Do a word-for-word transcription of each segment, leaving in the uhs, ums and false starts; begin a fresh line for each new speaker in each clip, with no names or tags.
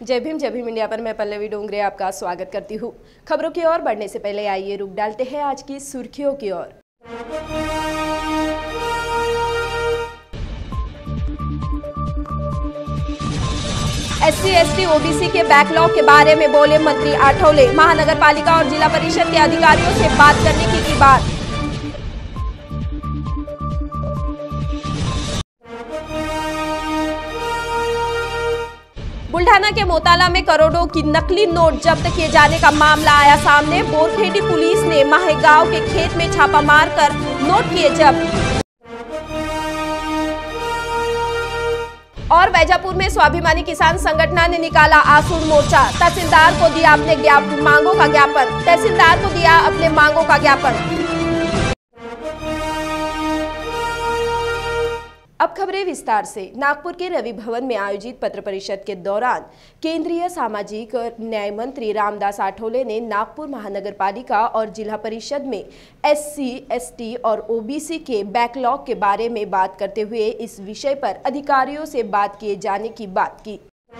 जय भीम जय भीम इंडिया पर मैं पल्लवी डोंगरे आपका स्वागत करती हूँ। खबरों की ओर बढ़ने से पहले आइए रुख डालते हैं आज की सुर्खियों की ओर। एससी एसटी ओबीसी के बैकलॉग के बारे में बोले मंत्री आठवले, महानगर पालिका और जिला परिषद के अधिकारियों से बात करने की की बात। बुल्ढाना के मोताला में करोड़ों की नकली नोट जब्त किए जाने का मामला आया सामने। बोरखेड़ी पुलिस ने माहेगांव के खेत में छापा मारकर नोट किए जब्त। और बैजापुर में स्वाभिमानी किसान संगठन ने निकाला आसूर मोर्चा। तहसीलदार को दिया अपने ज्ञापन मांगों का ज्ञापन तहसीलदार को दिया अपने मांगों का ज्ञापन। अब खबरें विस्तार से। नागपुर के रवि भवन में आयोजित पत्र परिषद के दौरान केंद्रीय सामाजिक न्याय मंत्री रामदास आठवले ने नागपुर महानगर पालिका और जिला परिषद में एससी, एसटी और ओबीसी के बैकलॉग के बारे में बात करते हुए इस विषय पर अधिकारियों से बात किए जाने की बात की।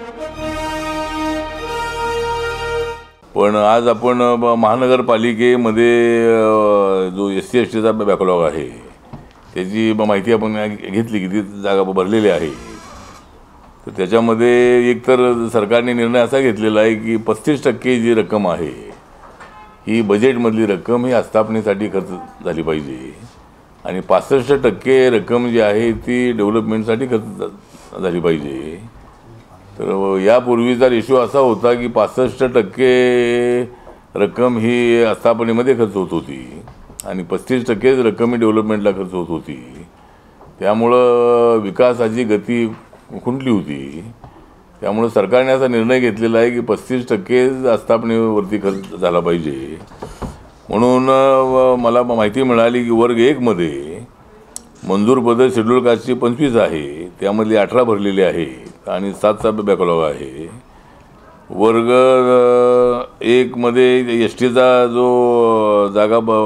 पण आज आपण महानगरपालिकेमध्ये जो एससी एसटीचा बॅकलॉग आहे त्याची माहिती आपण घेतली, किती जागा भरलेल्या आहे। तर त्याच्यामध्ये एक तर सरकारने निर्णय असा घेतलेला आहे की पस्तीस टक्के जी रक्कम आहे ही बजेटमधली रक्कम ही आस्थापनेसाठी खर्च झाली पाहिजे आणि पासष्ट टक्के रक्कम जी आहे ती डेव्हलपमेंटसाठी खर्च झाली पाहिजे। तर यापूर्वीचा रेशो असा होता की पासष्ट टक्के रक्कम ही आस्थापनेमध्ये खर्च होत होती आणि पस्तीस टक्के रक्कम ही डेव्हलपमेंटला खर्च होत होती। त्यामुळे विकासाची गती खुंटली होती। त्यामुळे सरकारने असा निर्णय घेतलेला आहे की पस्तीस टक्के आस्थापनेवरती खर्च झाला पाहिजे। म्हणून मला माहिती मिळाली की वर्ग एक मध्ये मंजूर पद शेड्यूल कास्टची पंचवीस आहे, त्यामधली अठरा भरलेली आहेत आणि सातचा बॅकलॉग आहे। वर्ग एक मध्ये एस टीचा जो जागा ब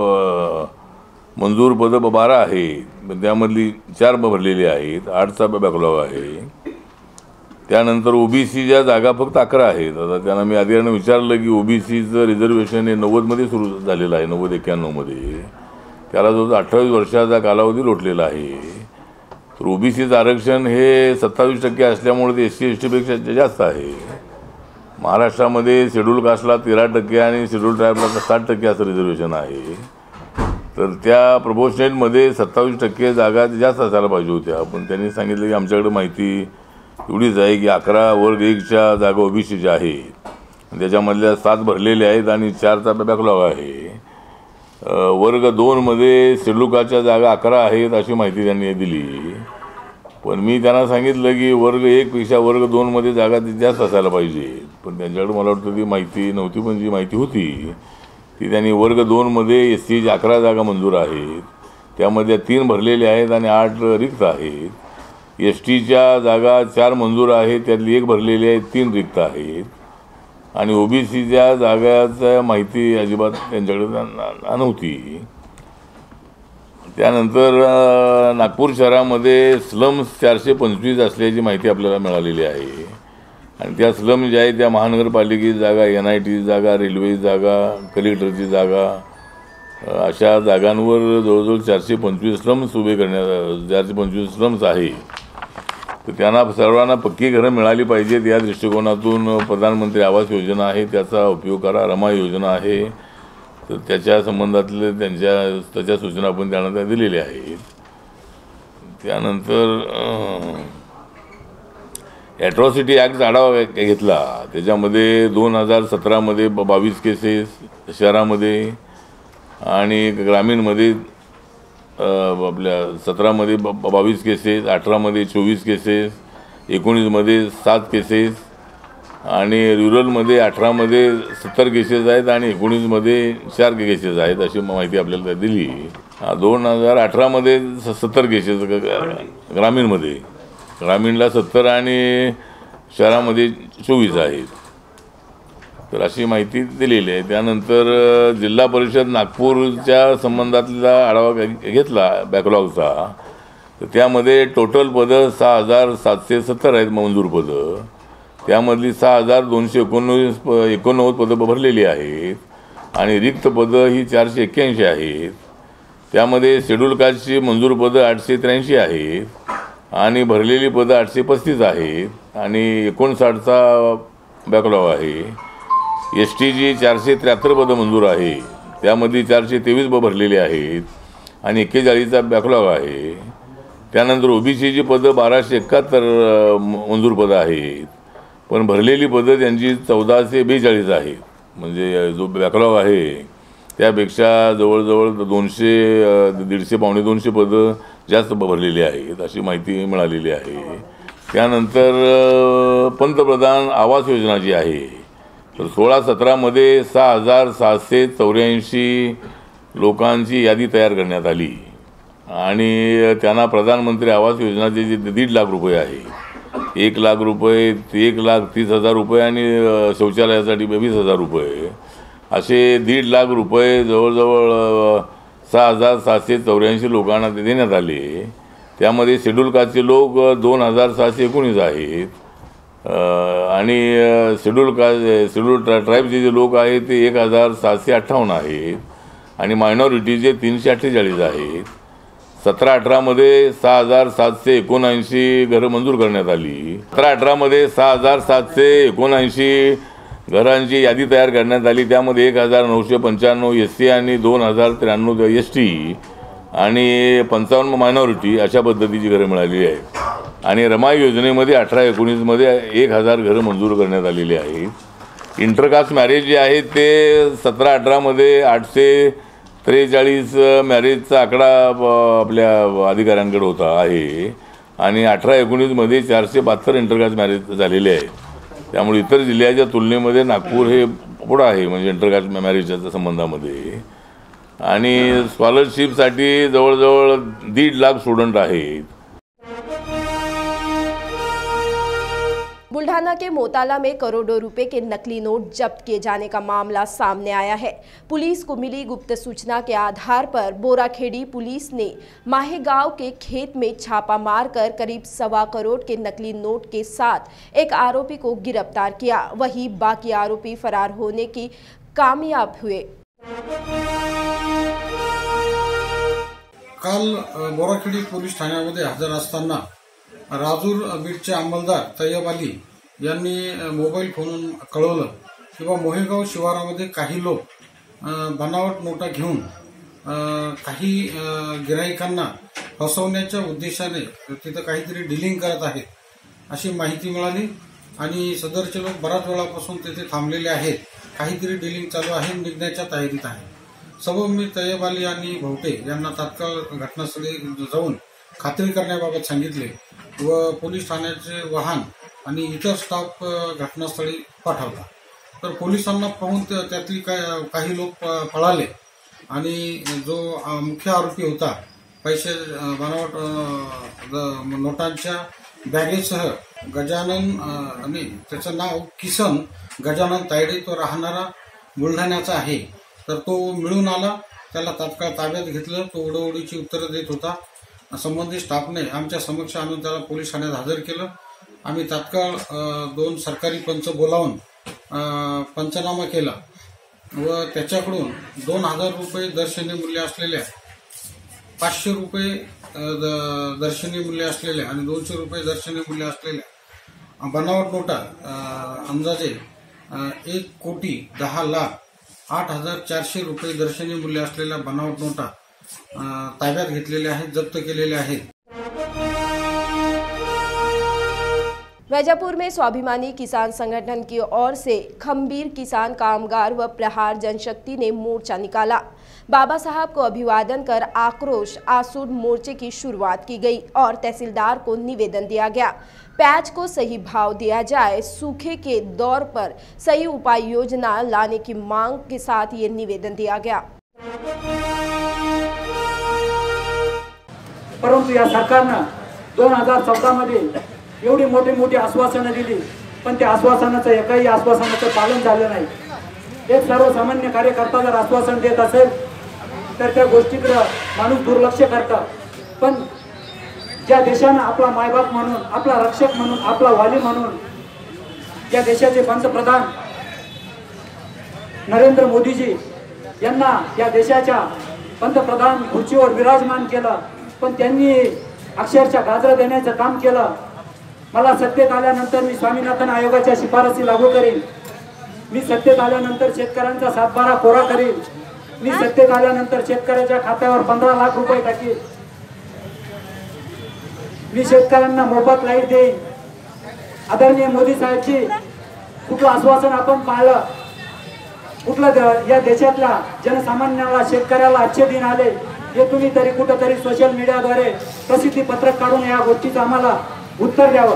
मंजूर पद बारा आहे, त्यामधली चार भरलेली आहेत, आठचा बॅकलॉग आहे। त्यानंतर ओबीसीच्या जागा फक्त अकरा आहेत। आता त्यांना मी अधिकाऱ्यांना विचारलं की ओबीसीचं रिझर्वेशन हे नव्वदमध्ये सुरू झालेलं आहे, नव्वद एक्क्याण्णवमध्ये त्याला जो अठ्ठावीस वर्षाचा कालावधी लोटलेला आहे। तर ओबीसीचं आरक्षण हे सत्तावीस टक्के असल्यामुळे ते एस सी एस टीपेक्षा जास्त आहे। महाराष्ट्रामध्ये शेड्यूल कास्टला तेरा टक्के आणि शेड्यूल ट्राईबला साठ टक्के असं रिझर्वेशन आहे। तर त्या प्रपोर्शनेटमध्ये सत्तावीस टक्के जागा जास्त असायला पाहिजे होत्या, पण त्यांनी सांगितलं की आमच्याकडे माहिती एवढीच आहे की अकरा वर्ग एकच्या जागा ओबीसीच्या आहेत, त्याच्यामधल्या सात भरलेल्या आहेत आणि चारचा बॅकलॉग आहे। वर्ग दोनमध्ये शेड्यूल कास्टच्या जागा अकरा आहेत अशी माहिती त्यांनी दिली, पण मी त्यांना सांगितलं की वर्ग एकपेक्षा वर्ग दोनमध्ये जागा जास्त असायला पाहिजे, पण त्यांच्याकडे मला वाटतं ती माहिती नव्हती। पण जी माहिती होती ती त्यांनी वर्ग दोनमध्ये एस सीची अकरा जागा मंजूर आहेत, त्यामध्ये तीन भरलेल्या आहेत आणि आठ रिक्त आहेत। एस टीच्या जागा चार मंजूर आहेत, त्यातली एक भरलेली आहे, तीन रिक्त आहेत आणि ओबीसीच्या जागाचा माहिती अजिबात त्यांच्याकडे नव्हती। त्यानंतर नागपूर शहरामध्ये स्लम्स चारशे पंचवीस असल्याची माहिती आपल्याला मिळालेली आहे आणि त्या स्लम ज्या आहेत त्या महानगरपालिकेची जागा, एन आय टीची जागा, रेल्वेची जागा, कलेक्टरची जागा अशा जागांवर जवळजवळ चारशे पंचवीस स्लम्स उभे करण्यात चारशे पंचवीस स्लम्स आहे। तर त्यांना सर्वांना पक्की घरं मिळाली पाहिजेत या दृष्टिकोनातून प्रधानमंत्री आवास योजना आहे, त्याचा उपयोग करा। रमा योजना आहे, तर त्याच्या संबंधातले त्यांच्या त्याच्या सूचना पण त्यांना त्या दिलेल्या आहेत। त्यानंतर ॲट्रॉसिटी ॲक्ट आढावा घेतला, त्याच्यामध्ये दोन हजार सतरामध्ये बावीस केसेस शहरामध्ये आणि ग्रामीणमध्ये आपल्या सतरामध्ये बावीस केसेस, अठरामध्ये चोवीस केसेस, एकोणीसमध्ये सात केसेस आणि रुरलमध्ये अठरामध्ये सत्तर केसेस आहेत आणि एकोणीसमध्ये चार केसेस आहेत अशी माहिती आपल्याला दिली। दोन हजार अठरामध्ये सत्तर केसेस ग्रामीणमध्ये, ग्रामीणला सत्तर आणि शहरामध्ये चोवीस आहेत, तर अशी माहिती दिलेली आहे। त्यानंतर जिल्हा परिषद नागपूरच्या संबंधातला आढावा घेतला बॅकलॉगचा, तर त्यामध्ये टोटल पदं सहा हजार सातशे सत्तर आहेत मंजूर पदं, त्यामधली सहा हजार दोनशे एकोणवीस एकोणनव्वद पदं भरलेली आहेत आणि रिक्त पदं ही चारशे एक्क्याऐंशी आहेत. त्यामध्ये शेड्यूल कास्टची मंजूर पदं आठशे त्र्याऐंशी आहेत आणि भरलेली पदं आठशे पस्तीस आहेत आणि एकोणसाठचा बॅकलॉग आहे. एस टीची चारशे त्र्याहत्तर पदं मंजूर आहे, त्यामध्ये चारशे तेवीस ब भरलेली आहेत आणि एक्केचाळीसचा बॅकलॉग आहे. त्यानंतर ओबीसीची पदं बाराशे एकाहत्तर मंजूर पदं आहेत, पण भरलेली पदं त्यांची चौदाशे बेचाळीस आहेत. म्हणजे जो बॅकलॉग आहे त्यापेक्षा जवळजवळ दोनशे दीडशे पावणे दोनशे पदं जास्त भरलेली आहेत अशी माहिती मिळालेली आहे. त्यानंतर पंतप्रधान आवास योजना जी आहे तर सोळा सतरामध्ये सहा हजार सातशे चौऱ्याऐंशी लोकांची यादी तयार करण्यात आली आणि त्यांना प्रधानमंत्री आवास योजनाचे जे दीड लाख रुपये आहे, एक लाख रुपये एक लाख तीस हजार रुपये आणि शौचालयासाठी वीस हजार रुपये असे दीड लाख रुपये जवळजवळ सहा हजार सातशे चौऱ्याऐंशी लोकांना ते देण्यात आले. त्यामध्ये शेड्यूल कास्टचे लोक दोन हजार सहाशे एकोणीस आहेत आणि शेड्यूल कास्ट शेड्यूल ट्रा ट्राईबचे जे लोक आहेत ते एक हजार सातशे अठ्ठावन्न आहेत आणि मायनॉरिटीचे तीनशे अठ्ठेचाळीस आहेत. सतरा अठरामध्ये सहा हजार सातशे एकोणऐंशी घरं मंजूर करण्यात आली. सतरा अठरामध्ये सहा हजार सातशे एकोणऐंशी घरांची यादी तयार करण्यात आली. त्यामध्ये एक हजार नऊशे पंच्याण्णव एस सी आणि दोन हजार त्र्याण्णव एस टी आणि पंचावन्न मायनॉरिटी अशा पद्धतीची घरं मिळालेली आहेत आणि रमाई योजनेमध्ये अठरा एकोणीसमध्ये एक हजार घरं मंजूर करण्यात आलेली आहेत. इंटरकास्ट मॅरेज जे आहे ते सतरा अठरामध्ये आठशे त्रेचाळीस मॅरेजचा आकडा आपल्या अधिकाऱ्यांकडे होता आहे आणि अठरा एकोणीसमध्ये चारशे बहात्तर इंटरकास्ट मॅरेज झालेले आहेत. त्यामुळे इतर जिल्ह्याच्या तुलनेमध्ये नागपूर हे पुढं आहे म्हणजे इंटरकास्ट मॅरेजच्या संबंधामध्ये. आणि स्कॉलरशिपसाठी जवळजवळ दीड लाख स्टुडंट आहेत.
बुल्ढाना के मोताला में करोड़ों रुपए के नकली नोट जब्त किए जाने का मामला सामने आया है. पुलिस को मिली गुप्त सूचना के आधार पर बोराखेड़ी पुलिस ने माहेगांव के खेत में छापा मारकर करीब सवा करोड़ के नकली नोट के साथ एक आरोपी को गिरफ्तार किया. वहीं बाकी आरोपी फरार होने की कामयाब हुए.
काल बोराखेडी पोलीस ठाण्यामध्ये हजर असताना राजूर बीडचे अंमलदार तय्यब अली यांनी मोबाईल फोनून कळवलं की बा मोहेगाव शिवारामध्ये काही लोक बनावट नोटा घेऊन काही गिराईकांना फसवण्याच्या उद्देशाने तिथं काहीतरी डीलिंग करत आहेत अशी माहिती मिळाली आणि सदरचे लोक बराच वेळापासून तिथे थांबलेले आहेत. काहीतरी डीलिंग चालू आहे, निघण्याच्या तयारीत आहे. सबब मी तय्यब अली आणि भवटे यांना तात्काळ घटनास्थळी जाऊन खात्री करण्याबाबत सांगितले व पोलीस ठाण्याचे वाहन आणि इतर स्टाफ घटनास्थळी पाठवला. तर पोलिसांना पाहून त्यातली काही लोक पळाले आणि जो मुख्य आरोपी होता पैसे बनावट नोटांच्या बॅगेसह गजानन आणि त्याचं नाव किसन गजानन तायडे, तो राहणारा बुलढाण्याचा आहे. तर तो मिळून आला, त्याला तात्काळ ताब्यात घेतलं. तो उडवडीची उत्तरं देत होता. संबंधित स्टाफने आमच्या समक्ष आणून त्याला पोलीस ठाण्यात हजर केलं. आम्ही तात्काळ दोन सरकारी पंच बोलावून पंचनामा केला व त्याच्याकडून दोन हजार रुपये दर्शनी मूल्य असलेल्या, पाचशे रुपये दर्शनी मूल्य असलेल्या आणि दोनशे रुपये दर्शनी मूल्य असलेल्या बनावट नोटा अंदाजे एक कोटी दहा लाख आठ हजार चारशे रुपये दर्शनी मूल्य असलेल्या बनावट नोटा ताब्यात घेतलेले आहेत, जप्त केलेले आहेत.
वैजापुर में स्वाभिमानी किसान संगठन की ओर से खंबीर किसान कामगार व प्रहार जनशक्ति ने मोर्चा निकाला. बाबा साहब को अभिवादन कर आक्रोश आसूर मोर्चे की शुरुआत की गई और तहसीलदार को निवेदन दिया गया. प्याज को सही भाव दिया जाए, सूखे के दौर पर सही उपाय योजना लाने की मांग के साथ ये निवेदन दिया गया.
परंतु या सरकारनं दोन हजार चौदा मध्ये एवढी मोठी मोठी आश्वासनं दिली, पण त्या आश्वासनाचं एकाही आश्वासनाचं पालन झालं नाही. एक सर्वसामान्य कार्यकर्ता जर आश्वासन देत असेल तर त्या गोष्टीकडे माणूस दुर्लक्ष करतात. पण ज्या देशानं आपला मायबाप म्हणून, आपला रक्षक म्हणून, आपला वाली म्हणून या देशाचे पंतप्रधान नरेंद्र मोदीजी यांना या देशाच्या पंतप्रधान खुर्चीवर विराजमान केलं, पण त्यांनी अक्षरशः गाजर देण्याचं काम केलं। मला सत्तेत आल्यानंतर मी स्वामीनाथन आयोगाच्या शिफारसी लागू करेन, मी सत्तेत आल्यानंतर शेतकऱ्यांचा सातबारा कोरा करेन, मी सत्तेत आल्यानंतर शेतकऱ्याच्या खात्यावर पंधरा लाख रुपये टाकेन, मी शेतकऱ्यांना मोफत लाईट देईन। आदरणीय मोदी साहेबजी, कुठलं आश्वासन आपण पाळलं? कुठलं या देशातल्या जनसामान्याला शेतकऱ्याला अच्छे दिन आले हे तुम्ही तरी कुठंतरी सोशल मीडियाद्वारे प्रसिद्धी पत्रक काढून या गोष्टीचं आम्हाला उत्तर द्यावं।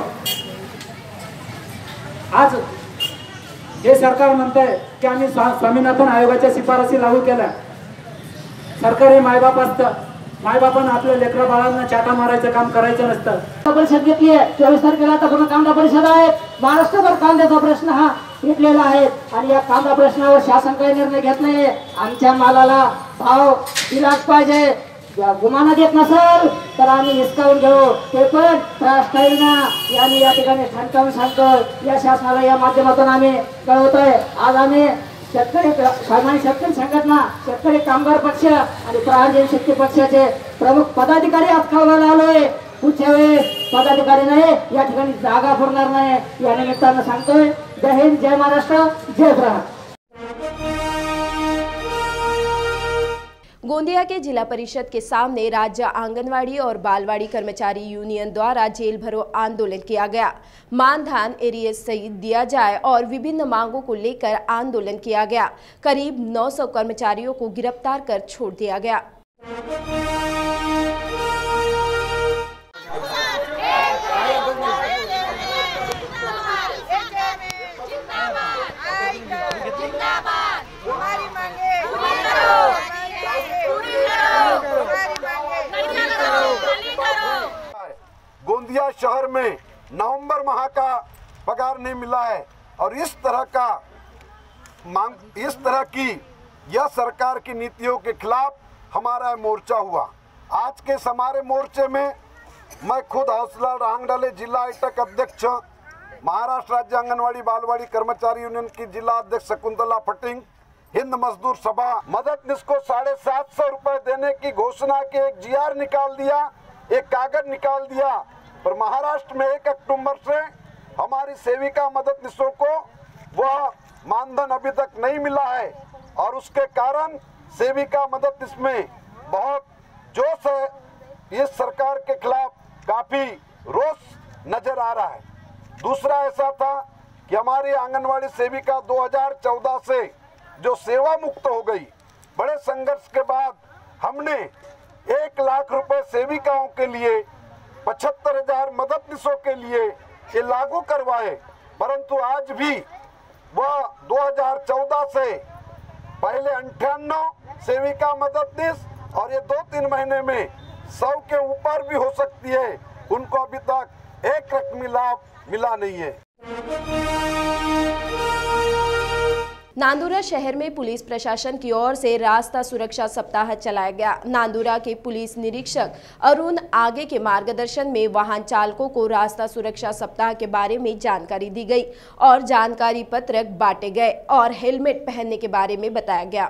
आज हे सरकार म्हणतंय की आम्ही स्वामीनाथन आयोगाच्या शिफारसी लागू केल्या। सरकार हे मायबाप असतं, मायबापांना आपल्या लेकरा बाळांना चाटा मारायचं काम करायचं नसतं।
परिषद घेतली आहे, चोवीस तारखेला आता पूर्ण कांदा परिषद आहे। महाराष्ट्रभर कांद्याचा प्रश्न हा मिटलेला आहे आणि या कांदा प्रश्नावर शासन काही निर्णय घेत नाही। आमच्या मालाला भाव दिलाच पाहिजे, गुमाना देत नसेल तर आम्ही हिसकावून घेऊ, ते पण राष्ट्रवादीनं यांनी या ठिकाणी ठणकावून सांगतो। या शासनाला या माध्यमातून आम्ही कळवतोय। आज आम्ही शेतकरी सामान्य शेतकरी संघटना, शेतकरी कामगार पक्ष आणि प्रहार शक्ती पक्षाचे प्रमुख पदाधिकारी आज कळवायला आलोय। पुढच्या वेळेस पदाधिकारी नाही, या ठिकाणी जागा पुरणार नाही, या निमित्तानं सांगतोय। जय हिंद, जय महाराष्ट्र, जय प्रहार।
गोंदिया के जिला परिषद के सामने राज्य आंगनवाड़ी और बालवाड़ी कर्मचारी यूनियन द्वारा जेल भरो आंदोलन किया गया। मानधान एरियस सहित दिया जाए और विभिन्न मांगों को लेकर आंदोलन किया गया। करीब नौ सौ कर्मचारियों को गिरफ्तार कर छोड़ दिया गया।
गोंदिया शहर में नवंबर माह का पगार नहीं मिला है और इस तरह का मांग इस तरह की यह सरकार की नीतियों के खिलाफ हमारा मोर्चा हुआ। आज के हमारे मोर्चे में मैं खुद हौसला रांगडाले जिला आइटक अध्यक्ष, महाराष्ट्र राज्य आंगनवाड़ी बालवाड़ी कर्मचारी यूनियन की जिला अध्यक्ष शकुंतला फटिंग, हिंद मजदूर सभा मददनीश को साढ़े सात सौ रुपए देने की घोषणा के एक जी आर निकाल दिया, एक कागज निकाल दिया, पर महाराष्ट्र में एक अक्टूबर से हमारी सेविका मददनीशों को वह मानधन अभी तक नहीं मिला है और उसके कारण सेविका मददनीश में बहुत जोश है। इस सरकार के खिलाफ काफी रोष नजर आ रहा है। दूसरा ऐसा था कि हमारी आंगनवाड़ी सेविका दो हज़ार चौदह से जो सेवा मुक्त हो गई, बड़े संघर्ष के बाद हमने एक लाख रुपए सेविकाओं के लिए, पचहत्तर हजार मददनीशों के लिए ये लागू करवाए, परंतु आज भी वह दो हज़ार चौदह से पहले अंठानवे सेविका मददनीश और ये दो तीन महीने में सौ के ऊपर भी हो सकती है, उनको अभी तक एक रकमी लाभ मिला नहीं है।
नांदुरा शहर में पुलिस प्रशासन की ओर से रास्ता सुरक्षा सप्ताह चलाया गया। नांदुरा के पुलिस निरीक्षक अरुण आगे के मार्गदर्शन में वाहन चालकों को रास्ता सुरक्षा सप्ताह के बारे में जानकारी दी गई और जानकारी पत्रक बांटे गए और हेलमेट पहनने के बारे में बताया गया।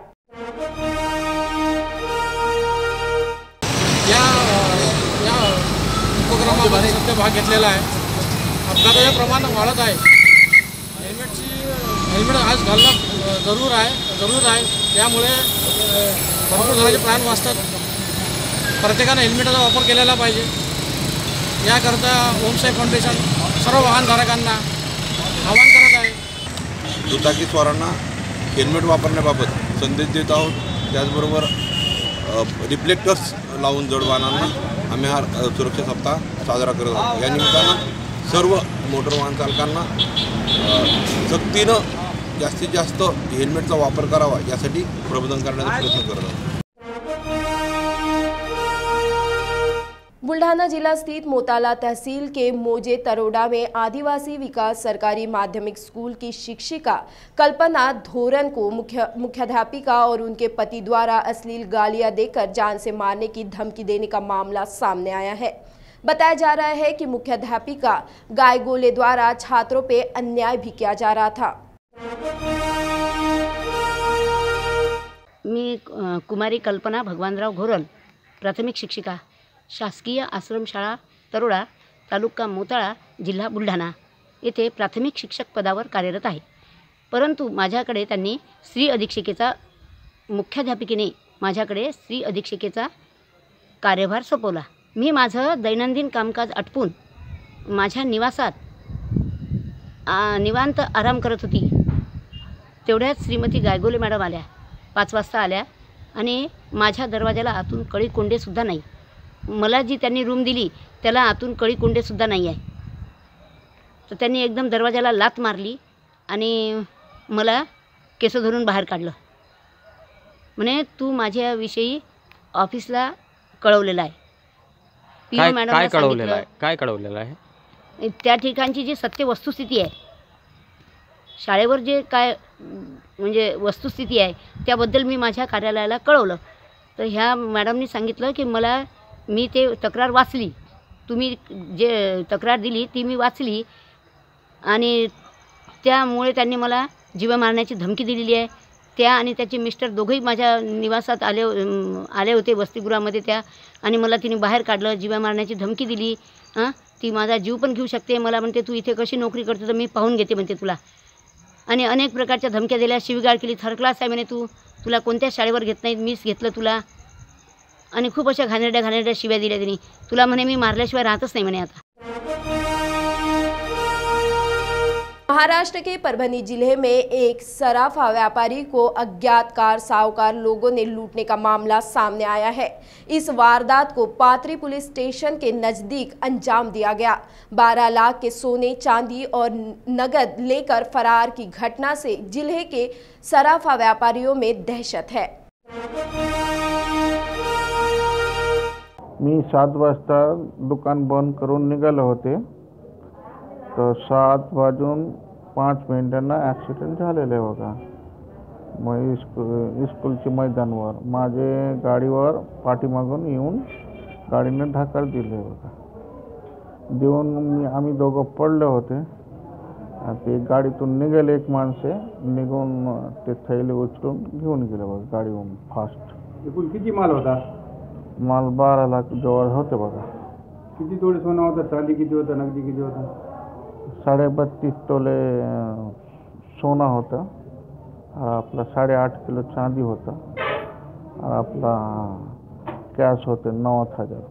या या उपक्रमामध्ये सध्या भाग घेतलेला आहे। अपघाताचे प्रमाण वाढत आहे। हेल्मेटची हेल्मेट आज घालणं जरूर आहे जरूर आहे त्यामुळे भरपूर जणांचे प्राण वाचतात। प्रत्येकाने हेल्मेटचा वापर केलेला पाहिजे। याकरता ओमसाई फाउंडेशन सर्व वाहनधारकांना आवाहन करत आहे।
दुचाकी स्वारांना हेल्मेट वापरण्याबाबत संदेश देत आहोत। त्याचबरोबर रिफ्लेक्टर्स लावून जड वाहनांना आम्ही हा सुरक्षा सप्ताह साजरा करत आहोत। या निमित्तानं सर्व मोटर वाहन चालकांना सक्तीनं जास्तीत जास्त हेल्मेटचा वापर करावा यासाठी प्रबोधन करण्याचा प्रयत्न करत आहोत।
बुल्ढाना जिला स्थित मोताला तहसील के मोजे तरोडा में आदिवासी विकास सरकारी माध्यमिक स्कूल की शिक्षिका कल्पना धोरन को मुख्य मुख्याध्यापिका और उनके पति द्वारा अश्लील गालियां देकर जान से मारने की धमकी देने का मामला सामने आया है। बताया जा रहा है कि मुख्याध्यापिका गायगोले द्वारा छात्रों पे अन्याय भी किया जा रहा था।
मी कुमारी कल्पना भगवानराव घोरल, प्राथमिक शिक्षिका, शासकीय आश्रमशाळा तरोडा, तालुका मोताळा, जिल्हा बुलढाणा येथे प्राथमिक शिक्षक पदावर कार्यरत आहे। परंतु माझ्याकडे त्यांनी स्त्री अधीक्षिकेचा मुख्याध्यापिकेने माझ्याकडे स्त्री अधीक्षिकेचा कार्यभार सोपवला। मी माझं दैनंदिन कामकाज आटपून माझ्या निवासात निवांत आराम करत होती। तेवढ्यात श्रीमती गायगोले मॅडम आल्या, पाच वाजता आल्या आणि माझ्या दरवाजाला आतून कळी कोंडेसुद्धा नाही। मला जी त्यांनी रूम दिली त्याला आतून कळी कोंडेसुद्धा नाही आहे। तर त्यांनी एकदम दरवाजाला लाथ मारली आणि मला केस धरून बाहेर काढलं। म्हणे तू माझ्याविषयी ऑफिसला कळवलेलं आहे। पीओ मॅडमला
काय कळवलेलं आहे? काय कळवलेलं आहे?
त्या ठिकाणची जी सत्य वस्तुस्थिती आहे, शाळेवर जे काय म्हणजे वस्तुस्थिती आहे त्याबद्दल मी माझ्या कार्यालयाला कळवलं। तर ह्या मॅडमनी सांगितलं की मला मी ते तक्रार वाचली, तुम्ही जे तक्रार दिली ती मी वाचली आणि त्यामुळे त्यांनी मला जीवे मारण्याची धमकी दिलेली आहे। त्या आणि त्याचे मिस्टर दोघंही माझ्या निवासात आले आले होते वसतिगृहामध्ये त्या, आणि मला तिने बाहेर काढलं, जीवे मारण्याची धमकी दिली। हां, ती माझा जीव पण घेऊ शकते, मला म्हणते तू इथे कशी नोकरी करते तर मी पाहून घेते म्हणते तुला, आणि अनेक प्रकारच्या धमक्या दिल्या, शिवीगाळ केली। थर्ड क्लास आहे म्हणे तू, तुला कोणत्या शाळेवर घेत नाहीत, मीच घेतलं तुला, आणि खूप अशा घाणेरड्या घाणेरड्या शिव्या दिल्या तिने। तुला म्हणे मी मारल्याशिवाय राहतच नाही म्हणे आता।
महाराष्ट्र के परभनी जिले में एक सराफा व्यापारी को अज्ञात कार साहूकार लोगों ने लूटने का मामला सामने आया है। इस वारदात को पात्री पुलिस स्टेशन के नजदीक अंजाम दिया गया। बारह लाख के सोने चांदी और नगद लेकर फरार की घटना से जिले के सराफा व्यापारियों में दहशत है।
मी सात वाजता दुकान बंद करून निघाले होते, तर सात वाजून पाच मिनिटांना ॲक्सिडेंट झालेलं आहे बघा। मग स्कूल स्कूलच्या मैदानावर माझे गाडीवर पाठीमागून येऊन गाडीने ढाकल दिले बघा। देऊन मी आम्ही दोघं पडले होते। ते गाडीतून निघाले एक माणसे, निघून ते थैले उचलून घेऊन गेले बघा गाडीवरून फास्ट।
एकूण किती माल होता?
माल बारा लाख जवळ होते बघा।
किती तोळे सोनं होतं? चांदी किती होतं? नगदी किती होतं?
साढ़े बत्तीस तोले सोना होता और आपला साढ़े आठ किलो चांदी होता और आपला कैश होते नौ हजार।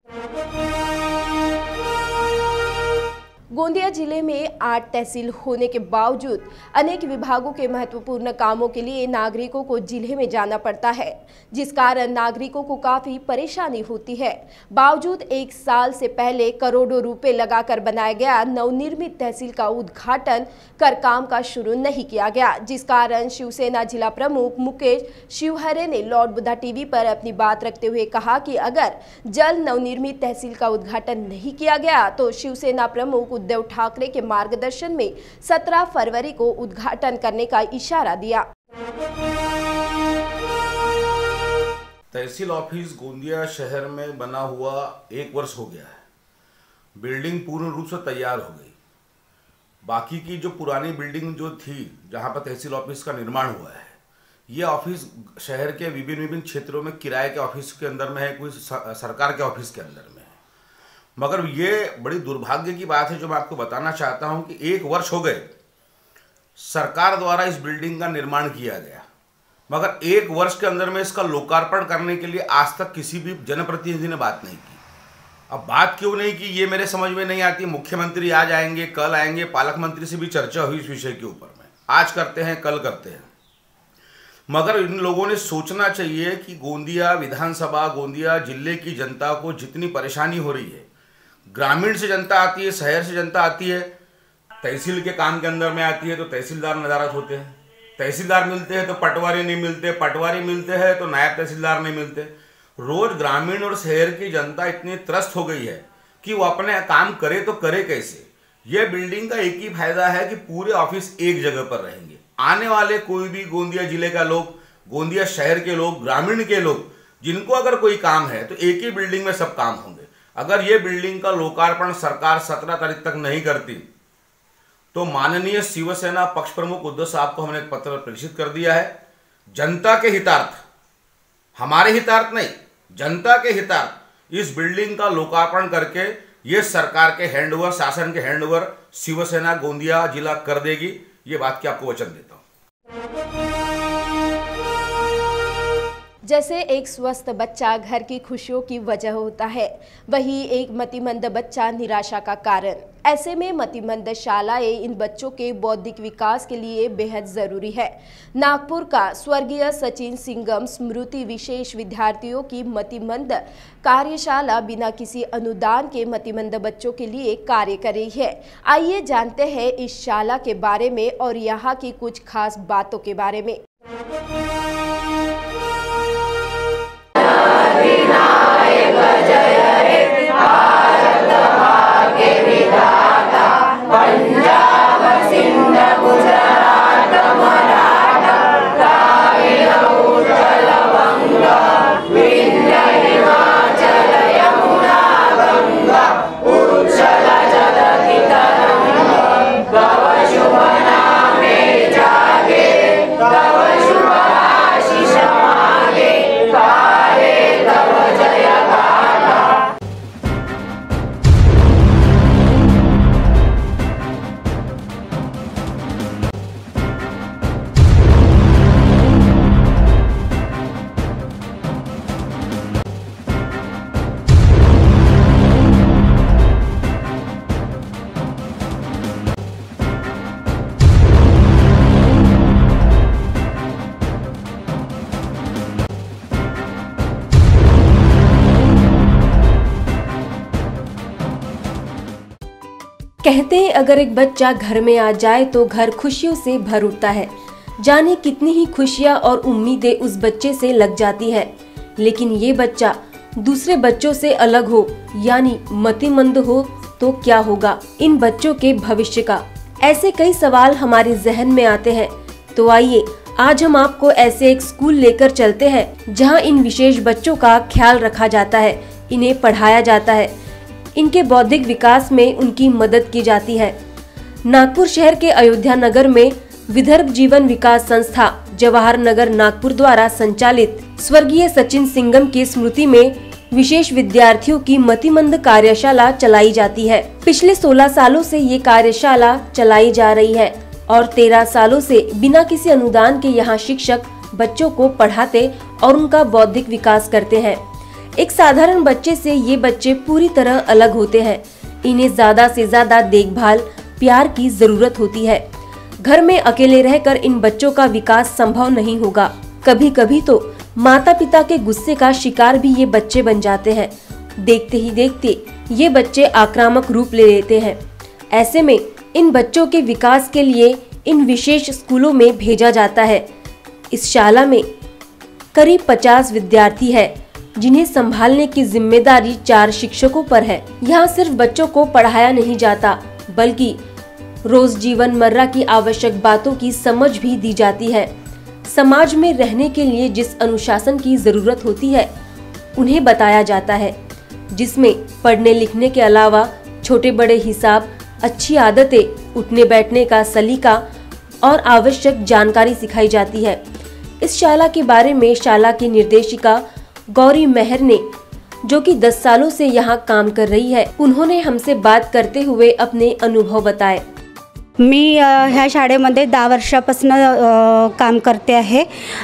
गोंदिया जिले में आठ तहसील होने के बावजूद अनेक विभागों के महत्वपूर्ण कामों के लिए नागरिकों को जिले में जाना पड़ता है, जिस कारण नागरिकों को काफी परेशानी होती है। बावजूद एक साल से पहले करोड़ों रुपए लगाकर बनाया गया नवनिर्मित तहसील का उद्घाटन कर काम का शुरू नहीं किया गया, जिस कारण शिवसेना जिला प्रमुख मुकेश शिवहरे ने लॉर्ड बुद्धा टीवी पर अपनी बात रखते हुए कहा कि अगर जल्द नवनिर्मित तहसील का उद्घाटन नहीं किया गया तो शिवसेना प्रमुख उद्धव ठाकरे के मार्गदर्शन में सत्रह फरवरी को उद्घाटन करने का इशारा दिया।
तहसील ऑफिस गोंदिया शहर में बना हुआ एक वर्ष हो गया है। बिल्डिंग पूर्ण रूप से तैयार हो गई। बाकी की जो पुरानी बिल्डिंग जो थी जहां पर तहसील ऑफिस का निर्माण हुआ है, ये ऑफिस शहर के विभिन्न विभिन्न क्षेत्रों में किराए के ऑफिस के अंदर में है, कोई सरकार के ऑफिस के अंदर में है। मगर ये बड़ी दुर्भाग्य की बात है जो मैं आपको बताना चाहता हूं कि एक वर्ष हो गए सरकार द्वारा इस बिल्डिंग का निर्माण किया गया, मगर एक वर्ष के अंदर में इसका लोकार्पण करने के लिए आज तक किसी भी जनप्रतिनिधि ने बात नहीं की। अब बात क्यों नहीं की ये मेरे समझ में नहीं आती। मुख्यमंत्री आज आएंगे, कल आएंगे, पालक मंत्री से भी चर्चा हुई इस विषय के ऊपर में, आज करते हैं कल करते हैं, मगर इन लोगों ने सोचना चाहिए कि गोंदिया विधानसभा, गोंदिया जिले की जनता को जितनी परेशानी हो रही है, ग्रामीण से जनता आती है, शहर से जनता आती है, तहसील के काम के अंदर में आती है तो तहसीलदार नदारत होते हैं, तहसीलदार मिलते हैं तो पटवारी नहीं मिलते, पटवारी मिलते हैं तो नायब तहसीलदार नहीं मिलते। रोज ग्रामीण और शहर की जनता इतनी त्रस्त हो गई है कि वो अपने काम करे तो करे कैसे। ये बिल्डिंग का एक ही फायदा है कि पूरे ऑफिस एक जगह पर रहेंगे। आने वाले कोई भी गोंदिया जिले का लोग, गोंदिया शहर के लोग, ग्रामीण के लोग, जिनको अगर कोई काम है तो एक ही बिल्डिंग में सब काम होंगे। अगर ये बिल्डिंग का लोकार्पण सरकार सत्रह तारीख तक नहीं करती तो माननीय शिवसेना पक्ष प्रमुख उद्धव साहब को हमने एक पत्र प्रेषित कर दिया है। जनता के हितार्थ, हमारे हितार्थ नहीं, जनता के हितार्थ इस बिल्डिंग का लोकार्पण करके ये सरकार के हैंडओवर, शासन के हैंडओवर शिवसेना गोंदिया जिला कर देगी। ये बात की आपको वचन देता हूं।
जैसे एक स्वस्थ बच्चा घर की खुशियों की वजह होता है, वही एक मतिमंद बच्चा निराशा का कारण। ऐसे में मतिमंद शालाएं इन बच्चों के बौद्धिक विकास के लिए बेहद जरूरी है। नागपुर का स्वर्गीय सचिन सिंगम स्मृति विशेष विद्यार्थियों की मतिमंद कार्यशाला बिना किसी अनुदान के मतिमंद बच्चों के लिए कार्य कर रही है। आइए जानते हैं इस शाला के बारे में और यहाँ की कुछ खास बातों के बारे में। कहते हैं अगर एक बच्चा घर में आ जाए तो घर खुशियों से भर उठता है। जाने कितनी ही खुशियां और उम्मीदें उस बच्चे से लग जाती है, लेकिन ये बच्चा दूसरे बच्चों से अलग हो यानी मतिमंद हो तो क्या होगा इन बच्चों के भविष्य का। ऐसे कई सवाल हमारे जहन में आते हैं। तो आइए आज हम आपको ऐसे एक स्कूल लेकर चलते हैं जहां इन विशेष बच्चों का ख्याल रखा जाता है, इन्हें पढ़ाया जाता है, इनके बौद्धिक विकास में उनकी मदद की जाती है। नागपुर शहर के अयोध्या नगर में विदर्भ जीवन विकास संस्था जवाहर नगर नागपुर द्वारा संचालित स्वर्गीय सचिन सिंगम की स्मृति में विशेष विद्यार्थियों की मतिमंद कार्यशाला चलाई जाती है। पिछले सोलह सालों से ये कार्यशाला चलाई जा रही है और तेरह सालों से बिना किसी अनुदान के यहाँ शिक्षक बच्चों को पढ़ाते और उनका बौद्धिक विकास करते हैं। एक साधारण बच्चे से ये बच्चे पूरी तरह अलग होते हैं। इन्हें ज्यादा से ज्यादा देखभाल, प्यार की जरूरत होती है। घर में अकेले रहकर इन बच्चों का विकास संभव नहीं होगा। कभी कभी तो माता पिता के गुस्से का शिकार भी ये बच्चे बन जाते हैं। देखते ही देखते ये बच्चे आक्रामक रूप ले लेते हैं। ऐसे में इन बच्चों के विकास के लिए इन विशेष स्कूलों में भेजा जाता है। इस शाला में करीब पचास विद्यार्थी है जिन्हें संभालने की जिम्मेदारी चार शिक्षकों पर है। यहाँ सिर्फ बच्चों को पढ़ाया नहीं जाता बल्कि रोज जीवन मर्रा की आवश्यक बातों की समझ भी दी जाती है। समाज में रहने के लिए जिस अनुशासन की जरूरत होती है उन्हें बताया जाता है, जिसमें पढ़ने लिखने के अलावा छोटे बड़े हिसाब, अच्छी आदतें, उठने बैठने का सलीका और आवश्यक जानकारी सिखाई जाती है। इस शाला के बारे में शाला की निर्देशिका गौरी मेहर ने, जो कि दस सालों से यहाँ काम कर रही है, उन्होंने हमसे बात करते हुए अपने अनुभव बताए।
मी ह्या शाळेमध्ये दहा वर्षापासून काम करते आहे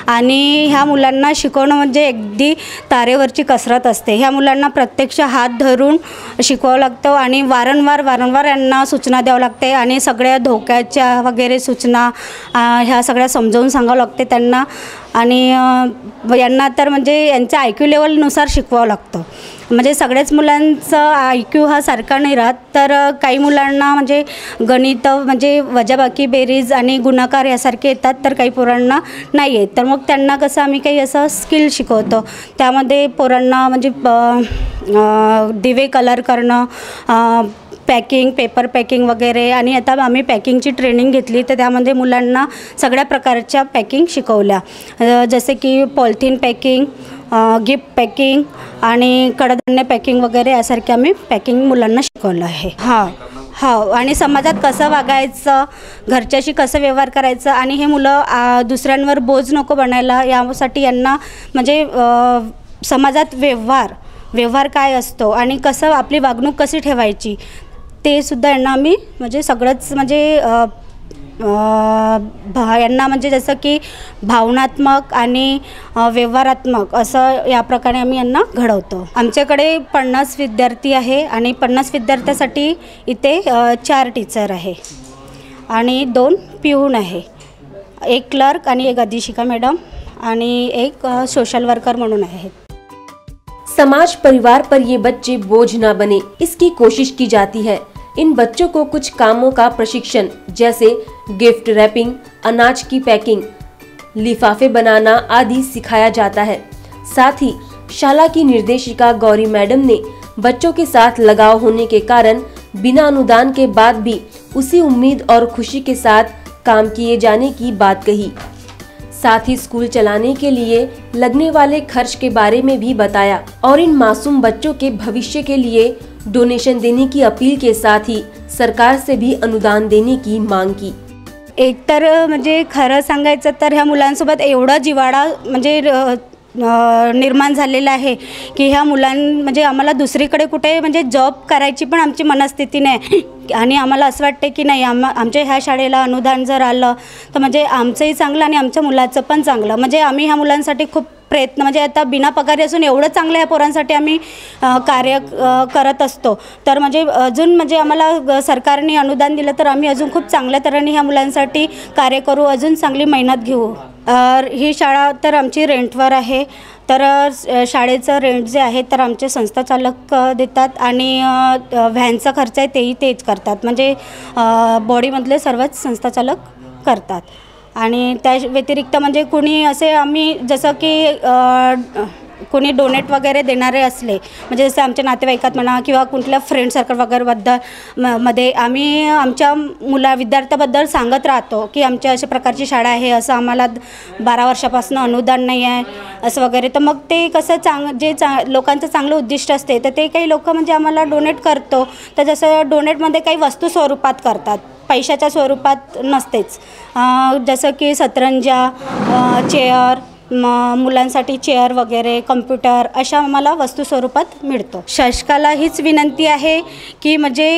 आणि ह्या मुलांना शिकवणं म्हणजे अगदी तारेवरची कसरत असते। ह्या मुलांना प्रत्यक्ष हात धरून शिकवावं लागतं आणि वारंवार वारंवार यांना सूचना द्यावं लागते आणि सगळ्या धोक्याच्या वगैरे सूचना ह्या सगळ्या समजावून सांगावं लागते त्यांना आणि यांना तर म्हणजे यांच्या आय क्यू लेवलनुसार शिकवावं लागतं। म्हणजे सगळ्याच मुलांचा आय क्यू हा सारखा नाही राहत, तर काही मुलांना म्हणजे गणित म्हणजे वजाबाकी बेरीज आणि गुणाकार यासारखे येतात, तर काही पोरांना नाही येत। तर मग त्यांना कसं आम्ही काही असं स्किल शिकवतो। त्यामध्ये पोरांना म्हणजे दिवे कलर करणं, पॅकिंग, पेपर पॅकिंग वगैरे, आणि आता आम्ही पॅकिंगची ट्रेनिंग घेतली तर त्यामध्ये मुलांना सगळ्या प्रकारच्या पॅकिंग शिकवल्या, जसे की पॉलिथिन पॅकिंग, गिफ्ट पॅकिंग आणि कडधान्य पॅकिंग वगैरे यासारखे आम्ही पॅकिंग मुलांना शिकवलं आहे. हां हो, आणि समाजात कसं वागायचं, घरच्याशी कसं व्यवहार करायचं आणि हे मुलं दुसऱ्यांवर बोज नको बनायला, यासाठी यांना म्हणजे समाजात व्यवहार व्यवहार काय असतो आणि कसं आपली वागणूक कशी ठेवायची ते सुद्धा यांना आम्ही म्हणजे सगळंच म्हणजे भा यांना म्हणजे जसं की भावनात्मक आणि व्यवहारात्मक असं या प्रकारे आम्ही यांना घडवतो. आमच्याकडे पन्नास विद्यार्थी आहे आणि पन्नास विद्यार्थ्यासाठी इथे चार टीचर आहे आणि दोन पिऊन आहे, एक क्लर्क आणि एक अधीक्षिका मॅडम आणि एक सोशल वर्कर म्हणून आहेत.
समाज परिवार पर ये बच्चे बोझ न बने, इसकी कोशिश की जाती है. इन बच्चों को कुछ कामों का प्रशिक्षण जैसे गिफ्ट रैपिंग, अनाज की पैकिंग, लिफाफे बनाना आदि सिखाया जाता है. साथ ही शाला की निर्देशिका गौरी मैडम ने बच्चों के साथ लगाव होने के कारण बिना अनुदान के बाद भी उसी उम्मीद और खुशी के साथ काम किए जाने की बात कही. साथ ही स्कूल चलाने के लिए लगने वाले खर्च के बारे में भी बताया और इन मासूम बच्चों के भविष्य के लिए डोनेशन देने की अपील के साथ ही सरकार से भी अनुदान देने की मांग की.
एक तर म्हणजे खरं सांगायचं तर ह्या मुलांसोबत एवढा जिव्हाळा म्हणजे निर्माण झालेला आहे की ह्या मुलां म्हणजे आम्हाला दुसरीकडे कुठे म्हणजे जॉब करायची पण आमची मनस्थिती नाही आणि आम्हाला असं वाटते की नाही आम आमच्या ह्या शाळेला अनुदान जर आलं तर म्हणजे आमचंही चांगलं आणि आमच्या मुलाचं पण चांगलं. म्हणजे आम्ही ह्या मुलांसाठी खूप प्रयत्न म्हणजे आता बिना पगारी असून एवढं चांगलं ह्या पोरांसाठी आम्ही कार्य करत असतो. तर म्हणजे अजून म्हणजे आम्हाला सरकारने अनुदान दिलं तर आम्ही अजून खूप चांगल्या तऱ्हेने ह्या मुलांसाठी कार्य करू, अजून चांगली मेहनत घेऊ. ही शाळा तर आमची रेंटवर आहे, तर शाळेचं रेंट जे आहे तर आमचे संस्था चालक देतात आणि व्हॅनचा खर्च आहे तेही तेच करतात. म्हणजे बॉडीमधले सर्वच संस्था चालक करतात. आणि त्या व्यतिरिक्त म्हणजे कुणी असे आम्ही जसं की कोणी डोनेट वगैरे देणारे असले म्हणजे जसे आमच्या नातेवाईकात म्हणा किंवा कुठल्या फ्रेंड सर्कल वगैरेबद्दल म मध्ये आम्ही आमच्या मुला विद्यार्थ्याबद्दल सांगत राहतो की आमच्या अशा प्रकारची शाळा आहे, असं आम्हाला बारा वर्षापासून अनुदान नाही आहे असं वगैरे. तर मग ते कसं चांग जे चा लोकांचं चांगलं उद्दिष्ट असते तर ते काही लोक म्हणजे आम्हाला डोनेट करतो. तर जसं डोनेटमध्ये काही वस्तू स्वरूपात करतात, पैशाच्या स्वरूपात नसतेच. जसं की सतरंजा, चेअर, म मुलांसाठी चेअर वगैरे, कम्प्युटर अशा आम्हाला वस्तू स्वरूपात मिळतो. शासकाला हीच विनंती आहे की म्हणजे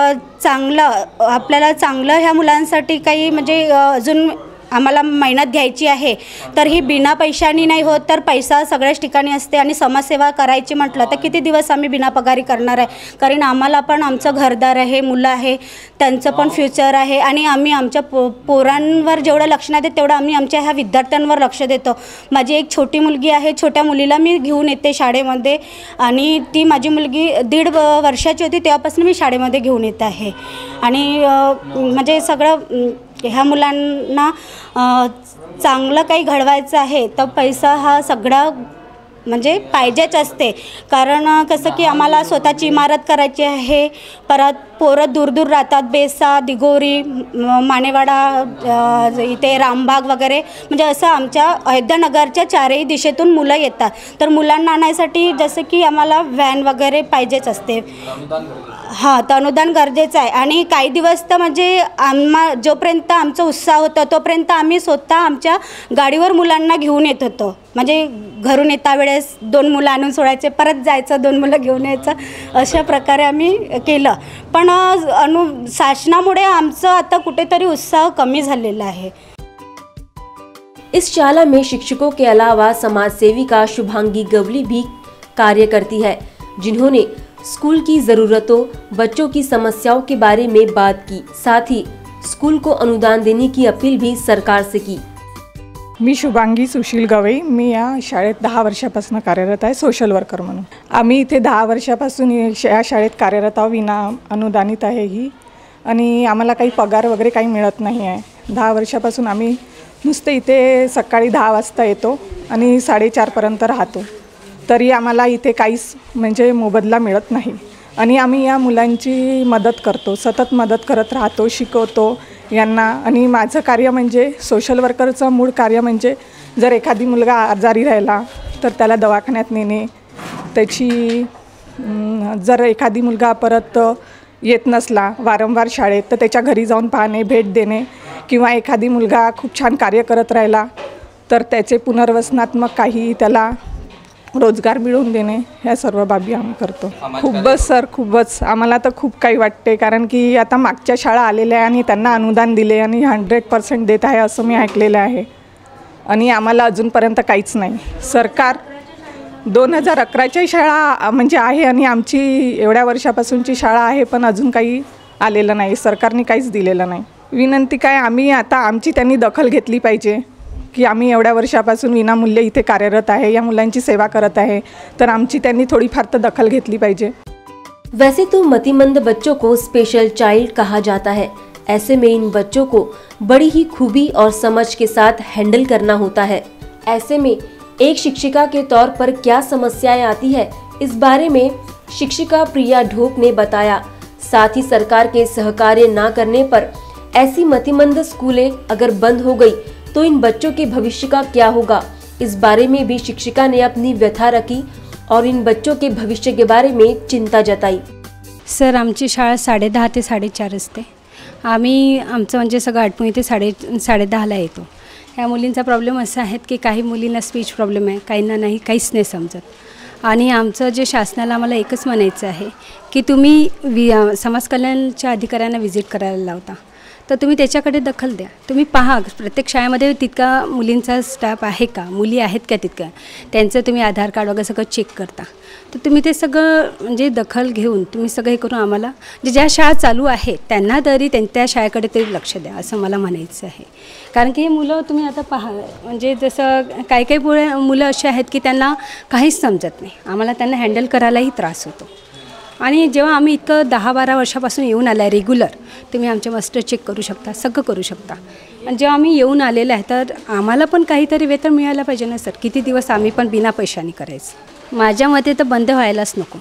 चांगलं आपल्याला चांगलं ह्या मुलांसाठी काही म्हणजे अजून आम्हाला मेहनत घ्यायची आहे तर ही बिना पैशानी नाही होत, तर पैसा सगळ्याच ठिकाणी असते आणि समाजसेवा करायची म्हटलं तर किती दिवस आम्ही बिना पगारी करणार आहे. कारण आम्हाला पण आमचं घरदार आहे, मुलं आहे, त्यांचं पण फ्युचर आहे आणि आम्ही आमच्या पो पोरांवर जेवढं लक्ष नाही देत तेवढं आम्ही आमच्या ह्या विद्यार्थ्यांवर लक्ष देतो. माझी एक छोटी मुलगी आहे, छोट्या मुलीला मी घेऊन येते शाळेमध्ये आणि ती माझी मुलगी दीड वर्षाची होती तेव्हापासून मी शाळेमध्ये घेऊन येत आहे. आणि म्हणजे सगळं ह्या मुलांना चांगलं काही घडवायचं आहे तर पैसा हा सगळा म्हणजे पाहिजेच असते. कारण कसं की आम्हाला स्वतःची इमारत करायची आहे, परत पोरं दूर दूर राहतात, बेसा, दिगोरी, मानेवाडा, इथे रामबाग वगैरे म्हणजे असं आमच्या अयोध्यानगरच्या चारही दिशेतून मुलं येतात. तर मुलांना आणायसाठी जसं की आम्हाला व्हॅन वगैरे पाहिजेच असते. हां, तर अनुदान गरजेचं आहे. आणि काही दिवस तर म्हणजे आम्हा जोपर्यंत आमचा उत्साह होता तोपर्यंत आम्ही स्वतः आमच्या गाडीवर मुलांना घेऊन येत होतो. म्हणजे घरून येता वेळेस दोन मुलं आणून सोडायचे, परत जायचं, दोन मुलं घेऊन यायचं, अशा प्रकारे आम्ही केलं. पण अनु शासनामुळे आमचं आता कुठेतरी उत्साह कमी झालेला आहे.
इस शाला में शिक्षकों के अलावा समाज सेविका शुभांगी गवली भी कार्य करती है, जिन्होंने स्कूल की ज़रूरतों, बच्चों की समस्याओं के बारे में बात की. साथ ही स्कूल को अनुदान देने की अपील भी सरकार से की.
मी शुभांगी सुशील गवई, मी या शाळेत दहा वर्षापासून कार्यरत आहे सोशल वर्कर म्हणून. आम्ही इथे दहा वर्षापासून या शाळेत कार्यरत आहोत, विना अनुदानित आहे ही. आणि आम्हाला काही पगार वगैरे काही मिळत नाही आहे. दहा वर्षापासून आम्ही नुसते इथे सकाळी दहा वाजता येतो आणि साडेचारपर्यंत राहतो, तरी आम्हाला इथे काहीच म्हणजे मोबदला मिळत नाही. आणि आम्ही या मुलांची मदत करतो, सतत मदत करत राहतो, शिकवतो यांना. आणि माझं कार्य म्हणजे सोशल वर्करचं मूळ कार्य म्हणजे जर एखादी मुलगा आजारी राहिला तर त्याला दवाखान्यात नेणे, त्याची जर एखादी मुलगा परत येत नसला वारंवार शाळेत तर त्याच्या घरी जाऊन पाहणे, भेट देणे, किंवा एखादी मुलगा खूप छान कार्य करत राहिला तर त्याचे पुनर्वसनात्मक काही त्याला रोजगार मिळवून देणे, ह्या सर्व बाबी आम्ही करतो. खूपच सर खूपच आम्हाला तर खूप काही वाटते, कारण की आता मागच्या शाळा आलेल्या आहे आणि त्यांना अनुदान दिले आणि हंड्रेड पर्सेंट देत आहे असं मी ऐकलेलं आहे आणि आम्हाला अजूनपर्यंत काहीच नाही. सरकार दोन हजार अकराच्या शाळा म्हणजे आहे आणि आमची एवढ्या वर्षापासूनची शाळा आहे पण अजून काही आलेलं नाही, सरकारने काहीच दिलेलं नाही. विनंती काय, आम्ही आता आमची त्यांनी दखल घेतली पाहिजे कि आम्ही एवढ्या वर्षापासून विनामूल्य इथे कार्यरत आहे, या मुलांची सेवा करत आहे, तर आमची त्यांनी थोडीफार तर दखल घेतली पाहिजे.
वैसे तो मतिमंद बच्चों को स्पेशल चाइल्ड कहा जाता है. ऐसे में इन बच्चों को बड़ी ही खूबी और समझ के साथ हैंडल करना होता है. ऐसे में एक शिक्षिका के तौर पर क्या समस्याएं आती है, इस बारे में शिक्षिका प्रिया ढोक ने बताया. साथ ही सरकार के सहकार्य न करने पर ऐसी मतिमंद स्कूलें अगर बंद हो गई तो इन बच्चों के भविष्य का क्या होगा, इस बारे में भी शिक्षिका ने अपनी व्यथा रखी और इन बच्चों के भविष्य के बारे में चिंता जताई.
सर आमची शाळा साडे दहा ते साडेचार असते. आम्ही आमचं म्हणजे सगळं आठवून इथे साडे साडे दहाला येतो. ह्या मुलींचा प्रॉब्लेम असा आहे की काही मुलींना स्पीच प्रॉब्लेम आहे, काहींना नाही, काहीच नाही समजत. आणि आमचं जे शासनाला आम्हाला एकच म्हणायचं आहे की तुम्ही वि समाज कल्याणच्या अधिकाऱ्यांना व्हिजिट करायला लावता, तर तुम्ही त्याच्याकडे दखल द्या. तुम्ही पहा प्रत्येक शाळेमध्ये तितका मुलींचा स्टाफ आहे का, मुली आहेत का तितक्या, त्यांचं तुम्ही आधार कार्ड वगैरे सगळं चेक करता. तर तुम्ही ते सगळं म्हणजे दखल घेऊन तुम्ही सगळं हे करून आम्हाला जे ज्या शाळा चालू आहेत त्यांना तरी त्या शाळेकडे तरी लक्ष द्या असं मला म्हणायचं आहे. कारण की हे मुलं तुम्ही आता पहा, म्हणजे जसं काही काही पुढे मुलं अशी आहेत की त्यांना काहीच समजत नाही, आम्हाला त्यांना हँडल करायलाही त्रास होतो. आणि जेव्हा आम्ही इतकं दहा बारा वर्षापासून येऊन आलं आहे रेग्युलर, तुम्ही आमचे मास्टर चेक करू शकता, सगळं करू शकता. आणि जेव्हा आम्ही येऊन आलेलं आहे तर आम्हाला पण काहीतरी वेतन मिळायला पाहिजे ना सर. किती दिवस आम्ही पण बिना पैशाने करायचं. माझ्या मते तर बंद व्हायलाच नको.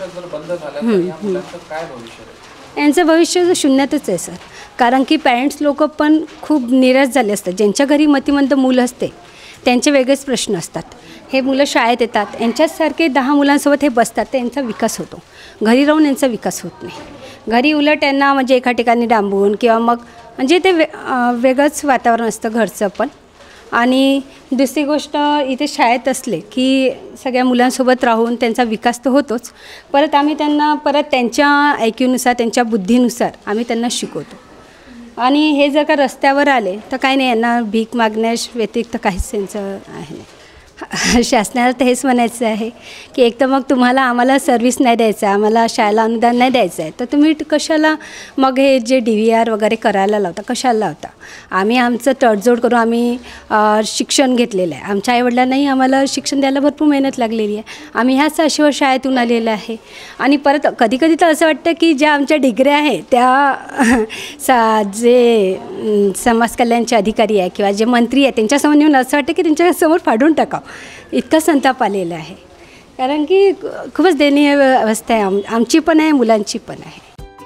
यांचं भविष्य शून्यातच आहे सर. कारण की पॅरेंट्स लोक पण खूप निराश झाले असतात. ज्यांच्या घरी मतिमंद मुलं असते त्यांचे वेगळेच प्रश्न असतात. हे मुलं शाळेत येतात, यांच्यासारखे दहा मुलांसोबत हे बसतात, त्यांचा विकास होतो. घरी राहून यांचा विकास होत नाही. घरी उलट यांना म्हणजे एका ठिकाणी डांबून किंवा मग म्हणजे ते वे वेगळंच वातावरण असतं घरचं पण. आणि दुसरी गोष्ट इथे शाळेत असले की सगळ्या मुलांसोबत राहून त्यांचा विकास तर होतोच, परत आम्ही त्यांना परत त्यांच्या ऐक्यूनुसार त्यांच्या बुद्धीनुसार आम्ही त्यांना शिकवतो. आणि हे जर का रस्त्यावर आले तर काही नाही, यांना भीक मागण्यास व्यतिरिक्त काहीच त्यांचं आहे नाही. शासनाला तर हेच म्हणायचं आहे की एक तर मग तुम्हाला आम्हाला सर्व्हिस नाही द्यायचं आहे, आम्हाला शाळेला अनुदान नाही द्यायचं आहे, तर तुम्ही कशाला मग हे जे डी व्ही आर वगैरे करायला लावता, कशाला लावता. आम्ही आमचं तडजोड करून आम्ही शिक्षण घेतलेलं आहे. आमच्या आईवडिलांनाही आम्हाला शिक्षण द्यायला भरपूर मेहनत लागलेली आहे. आम्ही ह्याच अशीवर शाळेतून आलेलं आहे. आणि परत कधी कधी तर असं वाटतं की ज्या आमच्या डिग्र्या आहे त्या सा जे समाज कल्याणचे अधिकारी आहे किंवा जे मंत्री आहे त्यांच्यासमोर येऊन असं वाटतं की त्यांच्यासमोर फाडून टाकावं, इतका संताप आलेला आहे. कारण की खूपच दयनीय अवस्था आहे आम, आमची पण आहे, मुलांची पण आहे.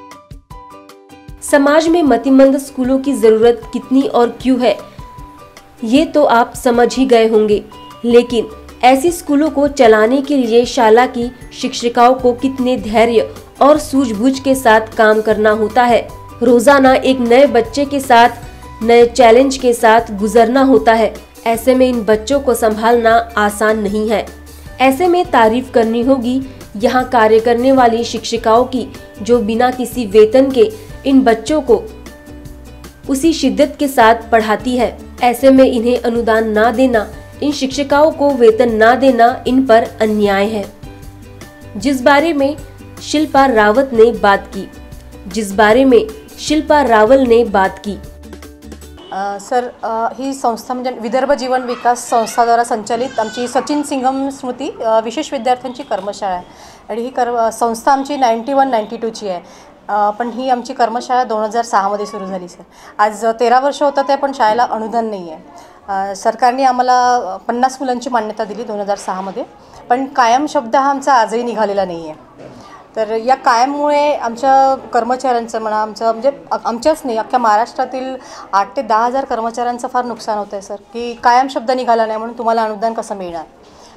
समाज में मतिमंद स्कूलों की जरूरत कितनी और क्यों है, ये तो आप समझ ही गए होंगे. लेकिन ऐसी स्कूलों को चलाने के लिए शाला की शिक्षिकाओं को कितने धैर्य और सूझबूझ के साथ काम करना होता है. रोजाना एक नए बच्चे के साथ, नए चैलेंज के साथ गुजरना होता है. ऐसे में इन बच्चों को संभालना आसान नहीं है. ऐसे में तारीफ करनी होगी यहाँ कार्य करने वाली शिक्षिकाओं की, जो बिना किसी वेतन के इन बच्चों को उसी शिद्दत के साथ पढ़ाती है. ऐसे में इन्हें अनुदान ना देना, इन शिक्षिकाओं को वेतन ना देना इन पर अन्याय है. जिस बारे में शिल्पा रावत ने बात की जिस बारे में शिल्पा रावल ने बात की
सर, ही संस्था म्हणजे विदर्भ जीवन विकास संस्थाद्वारा संचालित आमची सचिन सिंघम स्मृती विशेष विद्यार्थ्यांची कर्मशाळा आहे. आणि ही कर्म संस्था आमची नाईंटी वन नाईंटी टूची आहे. पण ही आमची कर्मशाळा दोन हजार सहामध्ये सुरू झाली सर. आज तेरा वर्ष होतं ते, पण शाळेला अनुदान नाही आहे. सरकारने आम्हाला पन्नास मुलांची मान्यता दिली दोन हजार सहामध्ये, पण कायम शब्द हा आमचा आजही निघालेला नाही आहे. तर या कायममुळे आमच्या कर्मचाऱ्यांचं म्हणा, आमचं म्हणजे आमच्याच नाही अख्ख्या महाराष्ट्रातील आठ ते दहा हजार कर्मचाऱ्यांचं फार नुकसान होतं आहे सर. की कायम शब्द निघाला नाही म्हणून तुम्हाला अनुदान कसं मिळणार.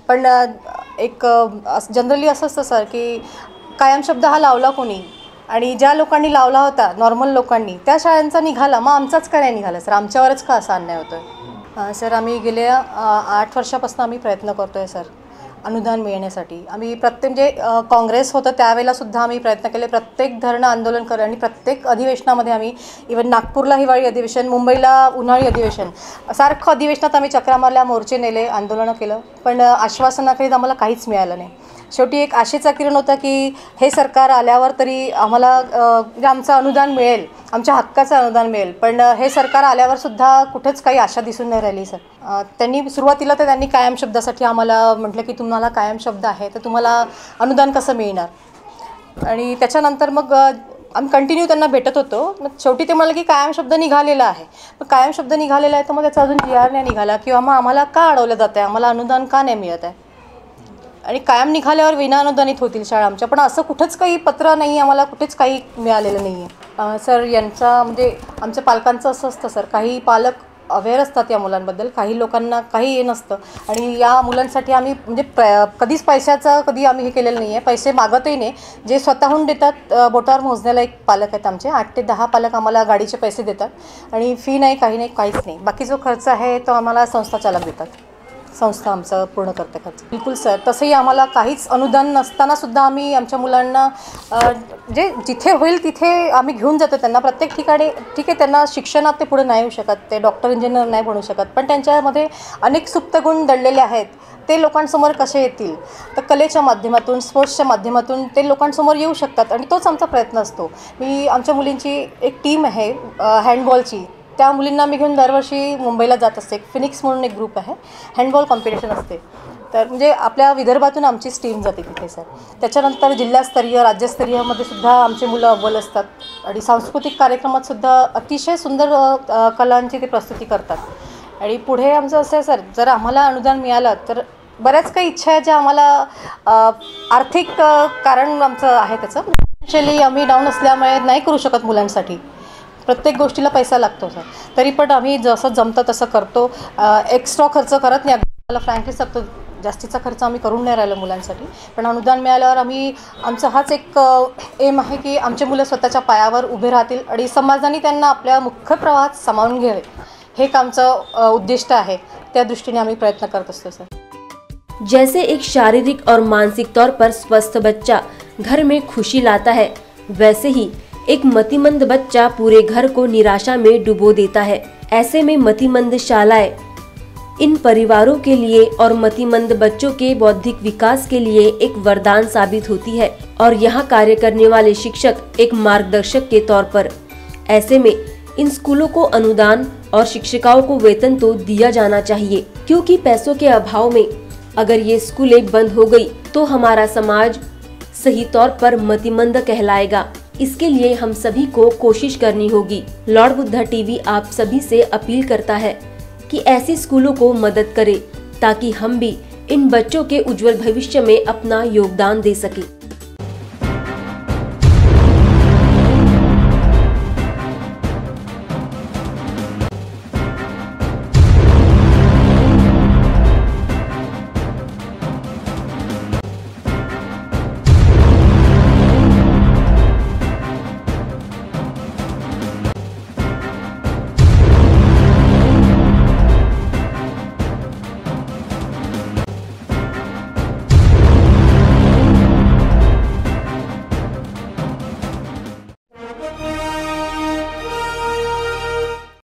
पण एक जनरली असं असतं सर की कायम शब्द हा लावला कोणी, आणि ज्या लोकांनी लावला होता नॉर्मल लोकांनी त्या शाळांचा निघाला, मग आमचाच का नाही निघाला सर? आमच्यावरच का असा अन्याय होतो आहे? सर आम्ही गेल्या आठ वर्षापासून आम्ही प्रयत्न करतो आहे सर अनुदान मिळण्यासाठी. आम्ही प्रत्येक म्हणजे काँग्रेस होतं त्यावेळेलासुद्धा आम्ही प्रयत्न केले, प्रत्येक धरणं आंदोलन कर आणि प्रत्येक अधिवेशनामध्ये आम्ही, इव्हन नागपूरला हिवाळी अधिवेशन, मुंबईला उन्हाळी अधिवेशन, सारखं अधिवेशनात आम्ही चक्रा मारल्या, मोर्चे नेले, आंदोलनं केलं, पण आश्वासनाखेरीज आम्हाला काहीच मिळालं नाही. शेवटी एक आशेचा किरण होता की हे सरकार आल्यावर तरी आम्हाला म्हणजे आमचं अनुदान मिळेल, आमच्या हक्काचं अनुदान मिळेल, पण हे सरकार आल्यावर सुद्धा कुठेच काही आशा दिसून नाही राहिली सर. त्यांनी सुरुवातीला तर त्यांनी कायम शब्दासाठी आम्हाला म्हटलं की तुम्हाला कायम शब्द आहे तर तुम्हाला अनुदान कसं मिळणार, आणि त्याच्यानंतर मग आम्ही कंटिन्यू त्यांना भेटत होतो. मग शेवटी ते म्हणाले की कायम शब्द निघालेला आहे. मग कायम शब्द निघालेला आहे तर मग त्याचा अजून जी आर नाही निघाला, किंवा मग आम्हाला का अडवलं जातं आहे, आम्हाला अनुदान का नाही मिळत आहे, आणि कायम निघाल्यावर विनाअनुदानित होतील शाळा आमच्या, पण असं कुठंच काही पत्र नाही, आम्हाला कुठेच काही मिळालेलं नाही आहे सर. यांचा म्हणजे आमच्या पालकांचं असं असतं सर, काही पालक अवेअर असतात या मुलांबद्दल, काही लोकांना काही हे नसतं, आणि या मुलांसाठी आम्ही म्हणजे प्र कधीच पैशाचं कधी आम्ही हे केलेलं नाही आहे, पैसे मागतही नाही. जे स्वतःहून देतात, बोटावर मोजण्याला एक पालक आहेत आमचे, आठ ते दहा पालक आम्हाला गाडीचे पैसे देतात, आणि फी नाही, काही नाही, काहीच नाही. बाकी जो खर्च आहे तो आम्हाला संस्था चालक देतात, संस्था आमचं पूर्ण करते खर्च. बिलकुल सर, तसंही आम्हाला काहीच अनुदान नसतानासुद्धा आम्ही आमच्या मुलांना जे जिथे होईल तिथे आम्ही घेऊन जातो त्यांना. प्रत्येक ठिकाणी ठीक आहे, त्यांना शिक्षणात ते पुढे नाही येऊ शकत, ते डॉक्टर इंजिनियर नाही बनू शकत, पण त्यांच्यामध्ये अनेक सुप्त गुण दडलेले आहेत, ते लोकांसमोर कसे येतील, तर कलेच्या माध्यमातून, स्पोर्ट्सच्या माध्यमातून ते लोकांसमोर येऊ शकतात, आणि तोच आमचा प्रयत्न असतो. मी आमच्या मुलींची एक टीम आहे हँडबॉलची, त्या मुलींना मी घेऊन दरवर्षी मुंबईला जात असते. फिनिक्स म्हणून एक ग्रुप आहे, हँडबॉल कॉम्पिटिशन असते, तर म्हणजे आपल्या विदर्भातून आमचीच टीम जाते तिथे सर. त्याच्यानंतर जिल्हास्तरीय, राज्यस्तरीयमध्ये सुद्धा आमची मुलं अव्वल असतात, आणि सांस्कृतिक कार्यक्रमात सुद्धा अतिशय सुंदर कलांची ते प्रस्तुती करतात. आणि पुढे आमचं असं आहे सर, जर आम्हाला अनुदान मिळालं तर बऱ्याच काही इच्छा आहे ज्या आम्हाला आर्थिक कारण आमचं आहे त्याचं, फायनान्शियली आम्ही डाऊन असल्यामुळे नाही करू शकत मुलांसाठी, प्रत्येक गोष्टीला पैसा लागतो सर. तरी पण आम्ही जसं जमतं तसं करतो, एक्स्ट्रा खर्च करत नाही. मला फ्रँकली सांगतो, जास्तीचा खर्च आम्ही करून नाही राहिलो मुलांसाठी, पण अनुदान मिळाल्यावर आम्ही, आमचा हाच एक एम आहे की आमचे मुलं स्वतःच्या पायावर उभे राहतील आणि समाजाने त्यांना आपल्या मुख्य प्रवाहात सामावून घ्यावे, हे एक आमचं उद्दिष्ट आहे. त्या दृष्टीने आम्ही प्रयत्न करत असतो सर.
जैसे एक शारीरिक और मानसिक तौर पर स्वस्थ बच्चा घर में खुशी लाता है, वैसे ही एक मतिमंद बच्चा पूरे घर को निराशा में डुबो देता है। ऐसे में मतिमंद शालाएं इन परिवारों के लिए और मतिमंद बच्चों के बौद्धिक विकास के लिए एक वरदान साबित होती है, और यहाँ कार्य करने वाले शिक्षक एक मार्गदर्शक के तौर पर। ऐसे में इन स्कूलों को अनुदान और शिक्षिकाओं को वेतन तो दिया जाना चाहिए, क्योंकि पैसों के अभाव में अगर ये स्कूलें बंद हो गई तो हमारा समाज सही तौर पर मतिमंद कहलाएगा। इसके लिए हम सभी को कोशिश करनी होगी। लॉर्ड बुद्धा टीवी आप सभी से अपील करता है कि ऐसी स्कूलों को मदद करें, ताकि हम भी इन बच्चों के उज्जवल भविष्य में अपना योगदान दे सकें।